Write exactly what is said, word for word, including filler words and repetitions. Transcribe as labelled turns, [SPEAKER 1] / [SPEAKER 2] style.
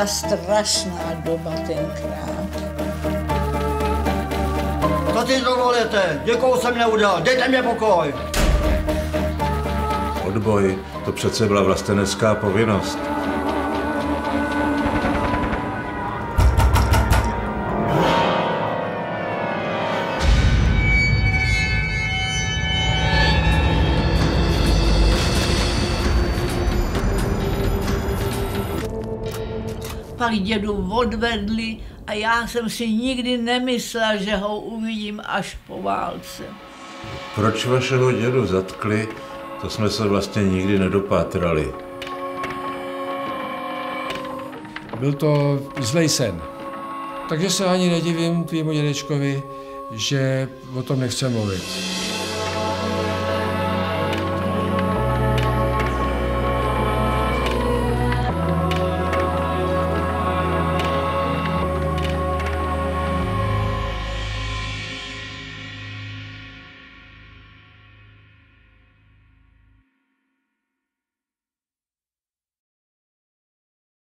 [SPEAKER 1] byla strašná doba tenkrát.
[SPEAKER 2] Co si dovolíte? Děkoho jsem neudělal, dejte mě pokoj!
[SPEAKER 3] Odboj, to přece byla vlastenecká povinnost.
[SPEAKER 1] Pak dědu odvedli a já jsem si nikdy nemyslela, že ho uvidím až po válce.
[SPEAKER 3] Proč vašeho dědu zatkli, to jsme se vlastně nikdy nedopátrali.
[SPEAKER 4] Byl to zlej sen. Takže se ani nedivím tvýmu dědečkovi, že o tom nechce mluvit.